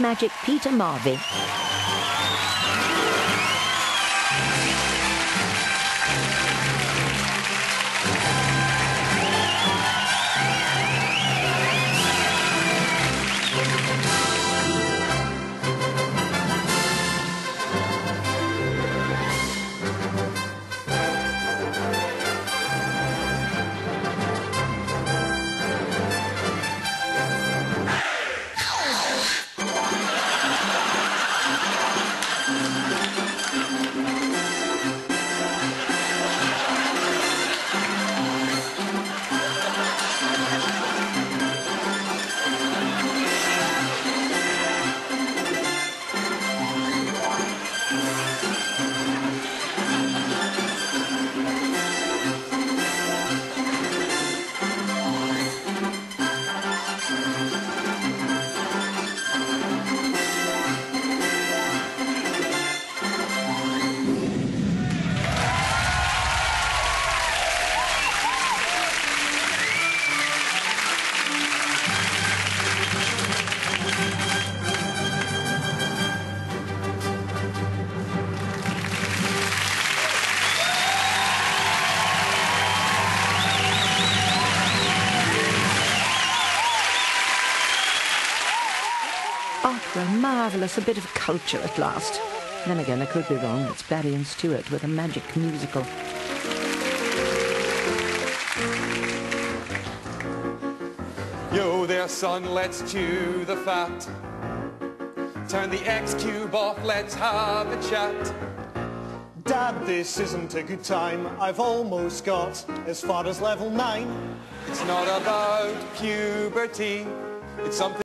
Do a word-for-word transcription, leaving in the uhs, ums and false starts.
Magic Peter Marvey. Opera, marvellous, a bit of culture at last. Then again, I could be wrong. It's Barry and Stewart with a magic musical. Yo there, son, let's chew the fat. Turn the X cube off, let's have a chat. Dad, this isn't a good time. I've almost got as far as level nine. It's not about puberty, it's something